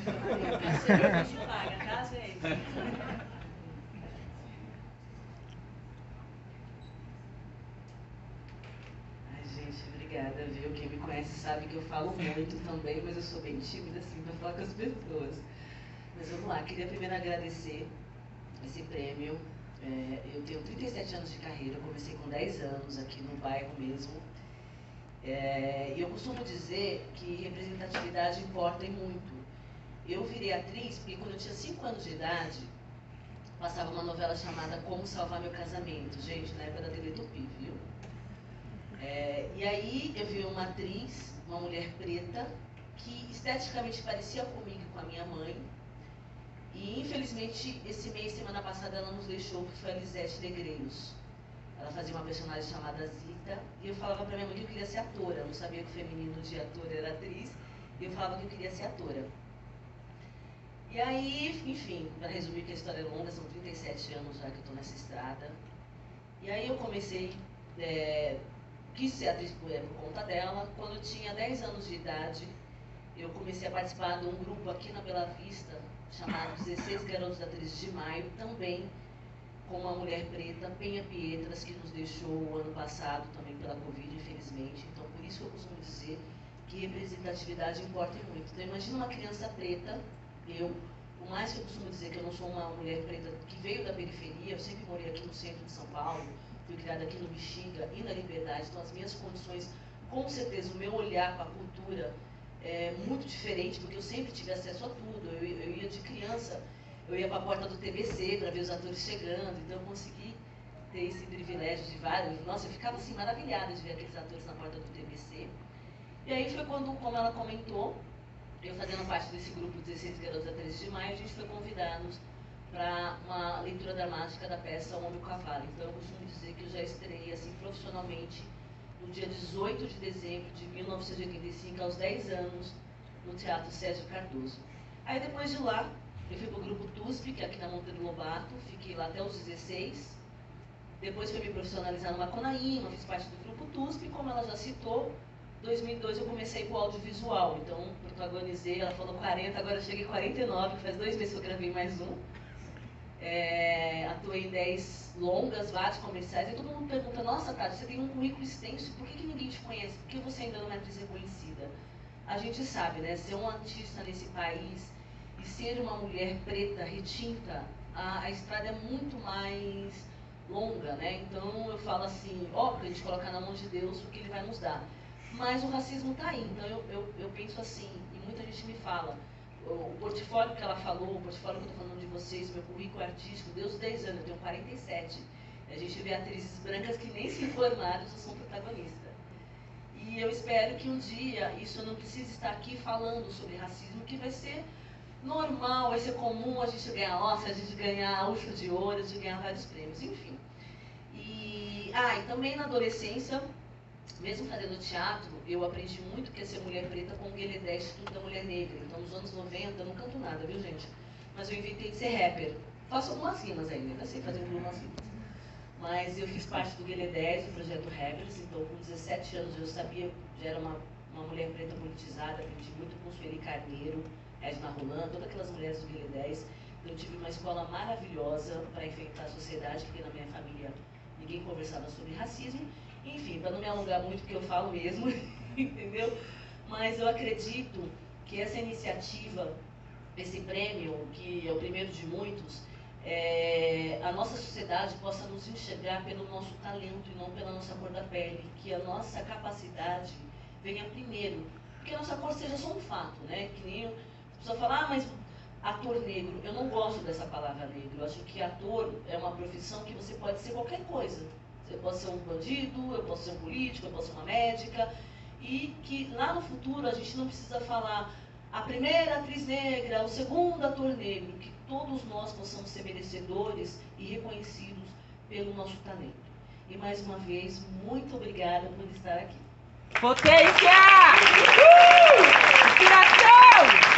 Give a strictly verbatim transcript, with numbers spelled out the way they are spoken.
A gente paga, tá, gente? Ai, gente, obrigada, viu? Quem me conhece sabe que eu falo muito também, mas eu sou bem tímida, assim, pra falar com as pessoas. Mas vamos lá, queria primeiro agradecer esse prêmio. É, eu tenho trinta e sete anos de carreira, eu comecei com dez anos aqui no bairro mesmo. É, e eu costumo dizer que representatividade importa e muito. Eu virei atriz porque quando eu tinha cinco anos de idade, passava uma novela chamada Como Salvar Meu Casamento. Gente, na época da T V Tupi, viu? É, e aí eu vi uma atriz, uma mulher preta, que esteticamente parecia comigo e com a minha mãe. E infelizmente esse mês, semana passada, ela nos deixou, que foi a Lisete Negreiros. Ela fazia uma personagem chamada Zita, e eu falava pra minha mãe que eu queria ser atora. Eu não sabia que o feminino de ator era atriz, e eu falava que eu queria ser atora. E aí, enfim, para resumir que a história é longa, são trinta e sete anos já que eu estou nessa estrada. E aí eu comecei, é, quis ser atriz por, é, por conta dela. Quando eu tinha dez anos de idade, eu comecei a participar de um grupo aqui na Bela Vista, chamado dezesseis Garotos Atrizes de Maio, também com uma mulher preta, Penha Pietras, que nos deixou o ano passado também pela Covid, infelizmente. Então, por isso eu costumo dizer que representatividade importa muito. Então, imagina uma criança preta, eu, por mais que eu costumo dizer que eu não sou uma mulher preta que veio da periferia, eu sempre morei aqui no centro de São Paulo, fui criada aqui no Bexiga e na Liberdade, então as minhas condições, com certeza, o meu olhar para a cultura é muito diferente, porque eu sempre tive acesso a tudo. Eu, eu ia de criança, eu ia para a porta do T B C para ver os atores chegando, então eu consegui ter esse privilégio de vários. Nossa, eu ficava assim maravilhada de ver aqueles atores na porta do T B C. E aí foi quando, como ela comentou, eu fazendo parte desse grupo dezesseis Garotos Atrizes de Maio, a gente foi convidados para uma leitura dramática da peça O Homem e o Cavalo. Então eu costumo dizer que eu já estreiei assim profissionalmente no dia dezoito de dezembro de mil novecentos e oitenta e cinco, aos dez anos, no Teatro Sérgio Cardoso. Aí depois de lá, eu fui para o grupo T U S P, que é aqui na Monteiro Lobato, fiquei lá até os dezesseis. Depois fui me profissionalizar no Macunaíma, fiz parte do grupo T U S P, e como ela já citou, em dois mil e dois eu comecei com o audiovisual, então protagonizei, ela falou quarenta, agora eu cheguei a quarenta e nove, faz dois meses que eu gravei mais um. É, atuei em dez longas, vários comerciais, e todo mundo pergunta, nossa, Tati, você tem um currículo extenso, por que, que ninguém te conhece? Por que você ainda não é atriz reconhecida? A gente sabe, né, ser um artista nesse país e ser uma mulher preta, retinta, a, a estrada é muito mais longa, né? Então eu falo assim, óbvio, a gente colocar na mão de Deus o que Ele vai nos dar. Mas o racismo está aí, então eu, eu, eu penso assim, e muita gente me fala, o portfólio que ela falou, o portfólio que eu estou falando de vocês, meu currículo artístico, deu os dez anos, eu tenho quarenta e sete. A gente vê atrizes brancas que nem se formaram, já são protagonistas. E eu espero que um dia isso eu não precise estar aqui falando sobre racismo, que vai ser normal, vai ser comum a gente ganhar Oscar, a gente ganhar Urso de Ouro, a gente ganhar vários prêmios, enfim. E, ah, e também na adolescência, mesmo fazendo teatro, eu aprendi muito que é ser mulher preta com o Guelé Instituto da Mulher Negra. Então, nos anos noventa, eu não canto nada, viu, gente? Mas eu inventei de ser rapper. Faço algumas rimas ainda, ainda sei fazer algumas rimas. Mas eu fiz parte do Guelé dez, do projeto Rappers, então com dezessete anos eu sabia, já era uma, uma mulher preta politizada, aprendi muito com Sueli Carneiro, Edna Roland, todas aquelas mulheres do Guelé dez. Eu tive uma escola maravilhosa para enfrentar a sociedade, porque na minha família ninguém conversava sobre racismo. Enfim, para não me alongar muito, porque eu falo mesmo, entendeu? Mas eu acredito que essa iniciativa, esse prêmio, que é o primeiro de muitos, é, a nossa sociedade possa nos enxergar pelo nosso talento e não pela nossa cor da pele, que a nossa capacidade venha primeiro, porque a nossa cor seja só um fato, né? Que nem a pessoa fala, ah, mas ator negro, eu não gosto dessa palavra negro, eu acho que ator é uma profissão que você pode ser qualquer coisa. Eu posso ser um bandido, eu posso ser um político, eu posso ser uma médica, e que lá no futuro a gente não precisa falar a primeira atriz negra, o segundo ator negro, que todos nós possamos ser merecedores e reconhecidos pelo nosso talento. E mais uma vez, muito obrigada por estar aqui. Potência! Uhul! Inspiração!